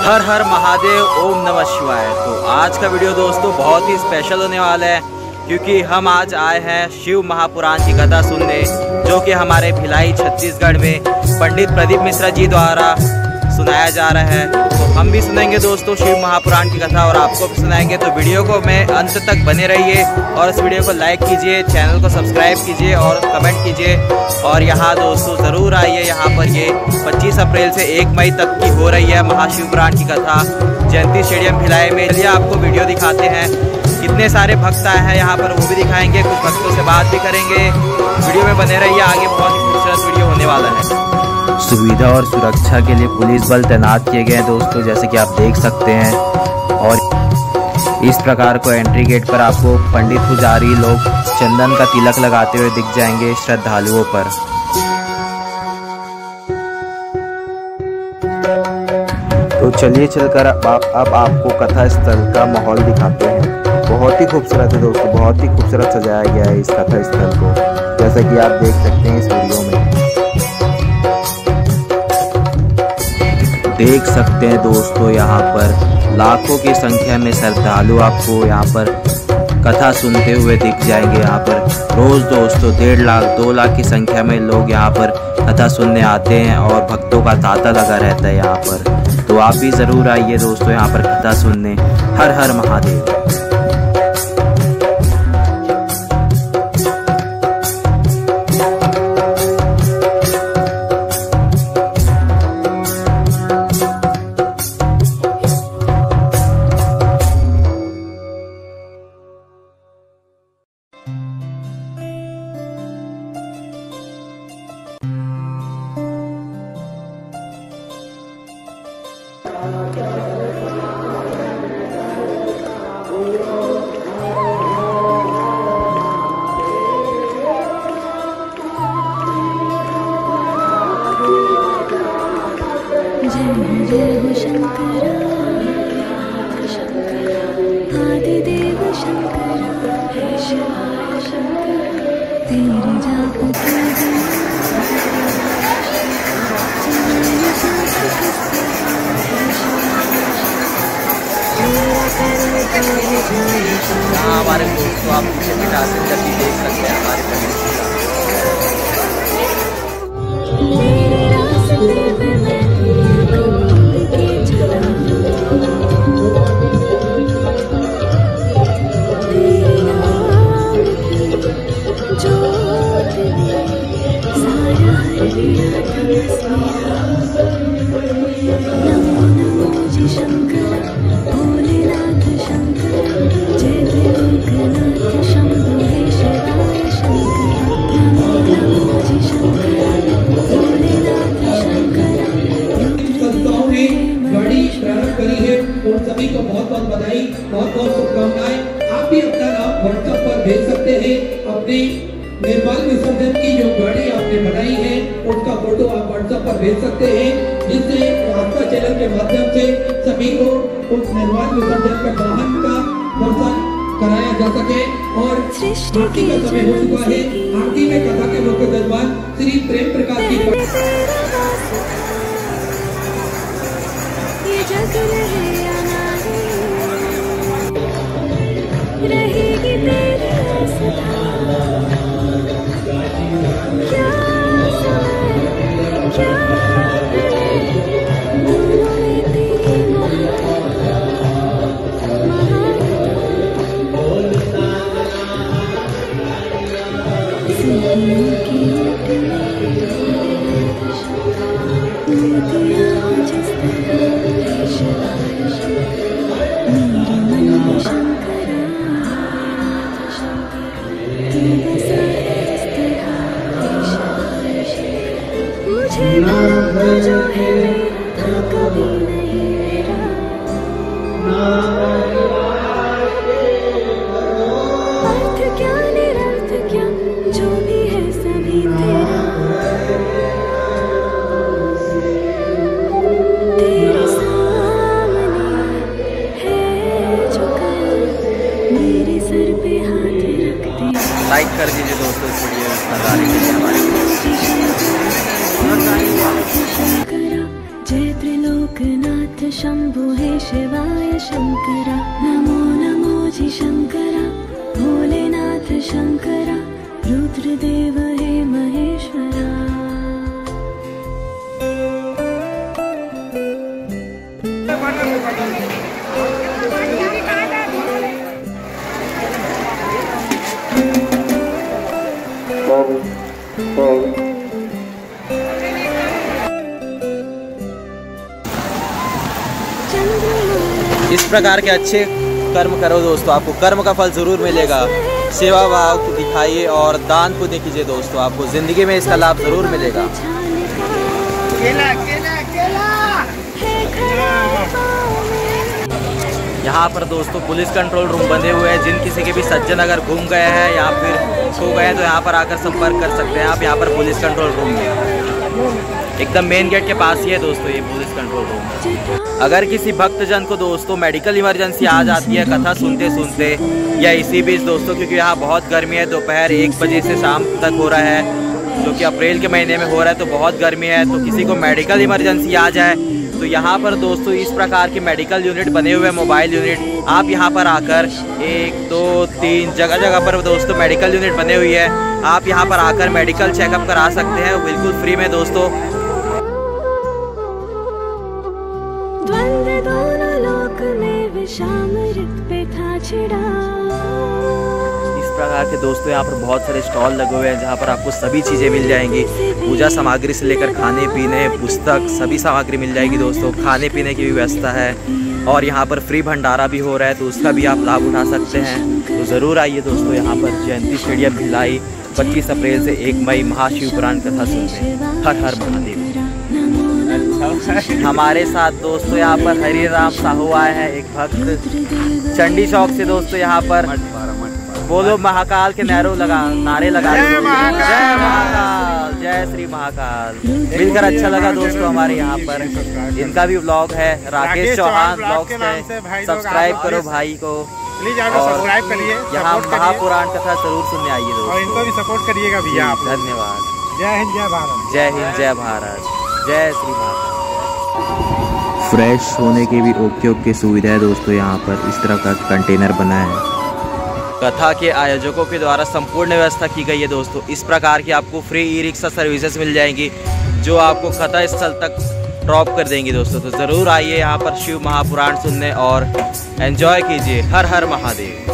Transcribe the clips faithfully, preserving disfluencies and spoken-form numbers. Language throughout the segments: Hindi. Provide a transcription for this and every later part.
हर हर महादेव, ओम नमः शिवाय। तो आज का वीडियो दोस्तों बहुत ही स्पेशल होने वाला है, क्योंकि हम आज आए हैं शिव महापुराण की कथा सुनने, जो कि हमारे भिलाई छत्तीसगढ़ में पंडित प्रदीप मिश्रा जी द्वारा सुनाया जा रहा है। तो हम भी सुनेंगे दोस्तों शिव महापुराण की कथा और आपको भी सुनाएंगे। तो वीडियो को में अंत तक बने रहिए और इस वीडियो को लाइक कीजिए, चैनल को सब्सक्राइब कीजिए और कमेंट कीजिए। और यहाँ दोस्तों ज़रूर आइए, यहाँ पर ये पच्चीस अप्रैल से एक मई तक की हो रही है महाशिवपुराण की कथा जयंती स्टेडियम भिलाई में। चलिए आपको वीडियो दिखाते हैं, कितने सारे भक्त आए हैं यहाँ पर वो भी दिखाएंगे, कुछ भक्तों से बात भी करेंगे। वीडियो में बने रहिए, आगे बहुत ही खूबसूरत वीडियो होने वाला है। सुविधा और सुरक्षा के लिए पुलिस बल तैनात किए गए हैं दोस्तों, जैसे कि आप देख सकते हैं। और इस प्रकार को एंट्री गेट पर आपको पंडित पुजारी लोग चंदन का तिलक लगाते हुए दिख जाएंगे श्रद्धालुओं पर। तो चलिए चलकर अब अब आपको कथा स्थल का माहौल दिखाते हैं। बहुत ही खूबसूरत है दोस्तों, बहुत ही खूबसूरत सजाया गया है इस कथा स्थल को, जैसा कि आप देख सकते हैं इस वीडियो में। देख सकते हैं दोस्तों, यहाँ पर लाखों की संख्या में श्रद्धालु आपको यहाँ पर कथा सुनते हुए दिख जाएंगे। यहाँ पर रोज दोस्तों डेढ़ लाख दो लाख की संख्या में लोग यहाँ पर कथा सुनने आते हैं और भक्तों का तांता लगा रहता है यहाँ पर। तो आप भी ज़रूर आइए दोस्तों यहाँ पर कथा सुनने। हर हर महादेव। जय हो शंकर आदिदेव शंकर, हे शिवाय शंकर, तेरे जाप के यहाँ हमारे दोस्तों आप पीछे पिटासन जब भी देख सकते हैं हमारे पंडित जी का। सभी को बहुत बहुत बधाई, बहुत बहुत शुभकामनाएं। आप भी अपना नाम व्हाट्सएप पर भेज सकते हैं। अपने निर्माल विसर्जन की जो गाड़ी आपने बनाई है उसका फोटो आप व्हाट्सएप पर भेज सकते हैं, जिससे आस्था चैनल के माध्यम से सभी को उस निर्माल विसर्जन के वाहन का दर्शन कराया जा सके। और आरती का समय हो चुका है। आरती में कथा के मुख्य मेजबान श्री प्रेम प्रकाश जी रहेगी तेरी आस्था, क्या समय क्या जो है मेरा कभी नहीं मेरा, अर्थ क्या निरर्थ क्या जो भी है सभी तेरा, तेरे सामने है झुका मेरे सर पे हाथ रख दे। लाइक कर दीजिए दोस्तों इस वीडियो में नजारे के लिए हमारे। जय त्रिलोकनाथ नाथ शंभु हे शिवाय शंकरा, नमो नमो जी शंकरा, भोलेनाथ शंकरा, रुद्रदेव हे महेश्वरा। इस प्रकार के अच्छे कर्म करो दोस्तों, आपको कर्म का फल जरूर मिलेगा। सेवा भाव दिखाइए और दान पुण्य कीजिए दोस्तों, आपको जिंदगी में इसका लाभ जरूर मिलेगा। केला, केला, केला। यहाँ पर दोस्तों पुलिस कंट्रोल रूम बने हुए हैं। जिन किसी के भी सज्जन अगर घूम गए हैं या फिर सो गए हैं तो यहाँ पर आकर संपर्क कर सकते हैं आप। यहाँ पर पुलिस कंट्रोल रूम में एकदम मेन गेट के पास ही है दोस्तों ये पुलिस कंट्रोल रूम। अगर किसी भक्तजन को दोस्तों मेडिकल इमरजेंसी आ जाती है कथा सुनते सुनते या इसी बीच दोस्तों, क्योंकि यहाँ बहुत गर्मी है, दोपहर एक बजे से शाम तक हो रहा है, जो कि अप्रैल के महीने में हो रहा है, तो बहुत गर्मी है, तो किसी को मेडिकल इमरजेंसी आ जाए तो यहाँ पर दोस्तों इस प्रकार के मेडिकल यूनिट बने हुए हैं, मोबाइल यूनिट। आप यहाँ पर आकर एक दो तीन जगह जगह पर दोस्तों मेडिकल यूनिट बने हुई है। आप यहाँ पर आकर मेडिकल चेकअप करा सकते हैं बिल्कुल फ्री में दोस्तों। द्वंद्व दोनों लोक में विषामृत पे था छिड़ा। इस प्रकार के दोस्तों यहाँ पर बहुत सारे स्टॉल लगे हुए हैं जहाँ पर आपको सभी चीज़ें मिल जाएंगी। पूजा सामग्री से लेकर खाने पीने, पुस्तक, सभी सामग्री मिल जाएगी दोस्तों। खाने पीने की भी व्यवस्था है और यहाँ पर फ्री भंडारा भी हो रहा है, तो उसका भी आप लाभ उठा सकते हैं। तो ज़रूर आइए दोस्तों यहाँ पर जयंती स्टेडियम भिलाई पच्चीस अप्रैल से एक मई महाशिव पुराण कथा सुनते। हर हर महादेव। हमारे साथ दोस्तों यहाँ पर हरिराम साहू आए हैं, एक भक्त चंडी चौक से दोस्तों। यहाँ पर बोलो महाकाल के नैरो लगा नारे लगा जय महाकाल, जय श्री महाकाल। मिलकर अच्छा लगा दोस्तों हमारे यहाँ पर। इनका भी ब्लॉग है, राकेश चौहान ब्लॉग है, सब्सक्राइब करो भाई को प्लीज, आप सब्सक्राइब करिए। यहाँ महापुराण कथा जरूर सुनने आइए दोस्तों, और इनको भी सपोर्ट करिएगा भैया आप। धन्यवाद। जय हिंद, जय भारत। जय हिंद, जय भारत, जय श्री भारत। फ्रेश होने की भी ओके ओके सुविधा है दोस्तों। यहाँ पर इस तरह का कंटेनर बना है। कथा के आयोजकों के द्वारा संपूर्ण व्यवस्था की गई है दोस्तों। इस प्रकार की आपको फ्री ई रिक्शा सर्विसेज मिल जाएंगी जो आपको कथा स्थल तक ड्रॉप कर देंगी दोस्तों। तो ज़रूर आइए यहाँ पर शिव महापुराण सुनने और एंजॉय कीजिए। हर हर महादेव।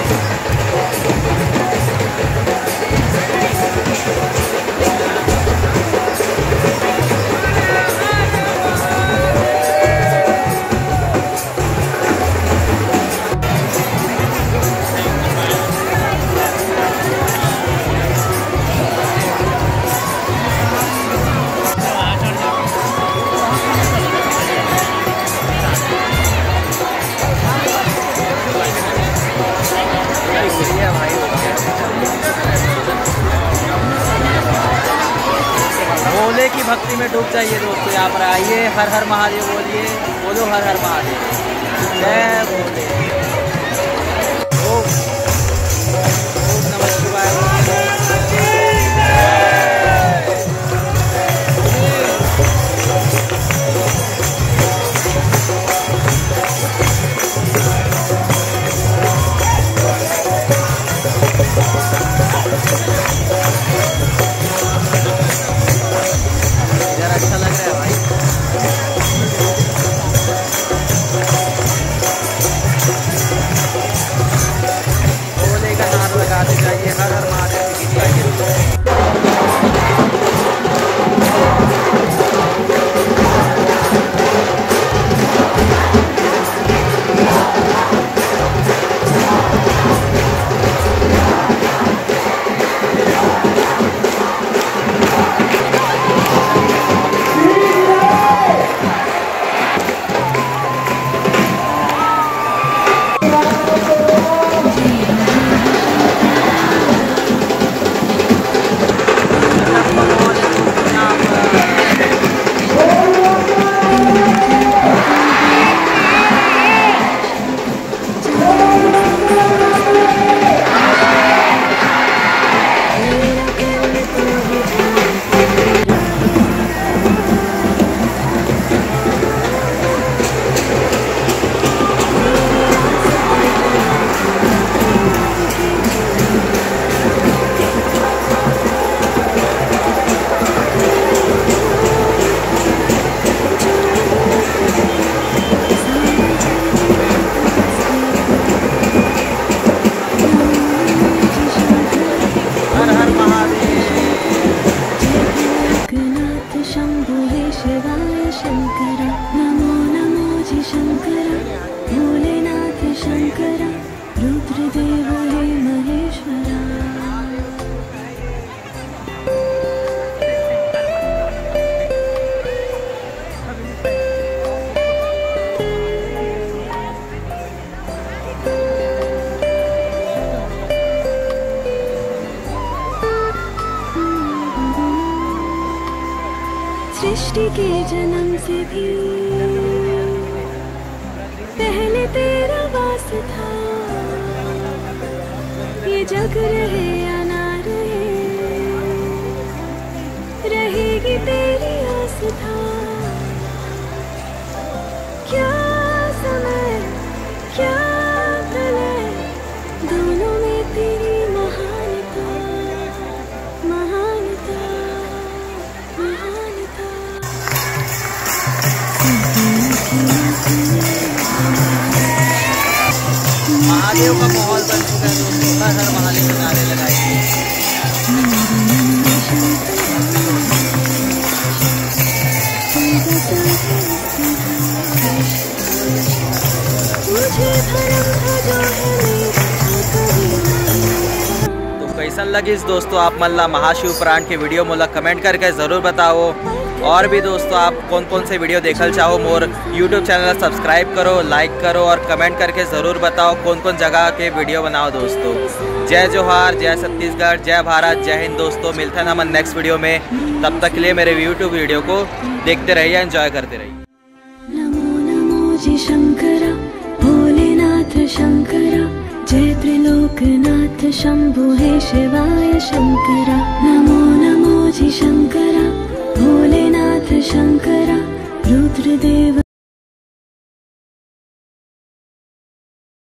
भोले की भक्ति में डूब जाइए दोस्तों। यहाँ पर आइए, हर हर महादेव बोलिए, बोलो हर हर महादेव। जय भोले। ओम ओम नमः शिवाय। अच्छा लग रहा है भाई। रुद्रदेव हे महेश्वरा। सृष्टि के जन्म से भी पहले तेरा वास था, ये जग रहे या ना रहे, रहेगी तेरी आस्था। क्या समय क्या प्रलय, दोनों में तेरी महानता, महानता, महानता। महादेव का माहौल बन चुका है दोस्तों, हर हर महादेव के नारे लगाएंगे। तो कैसन लगी दोस्तों आप मल्ला महाशिव पुराण की वीडियो मोला कमेंट करके ज़रूर बताओ। और भी दोस्तों आप कौन कौन से वीडियो देखल चाहो मोर यूट्यूब चैनल सब्सक्राइब करो, लाइक करो और कमेंट करके ज़रूर बताओ कौन कौन जगह के वीडियो बनाओ दोस्तों। जय जोहार, जय छत्तीसगढ़, जय भारत, जय हिंद दोस्तों। मिलते हैं हम नेक्स्ट वीडियो में, तब तक के लिए मेरे यूट्यूब वीडियो को देखते रहिए, एंजॉय करते रहिए। नमो नमो जी शंकरा, भोलेनाथ शंकरा, जय त्रिलोकनाथ शंभु हे शिवाय शंकरा। नमो नमो जी शंकरा, भोलेनाथ शंकरा, रुद्रदेव।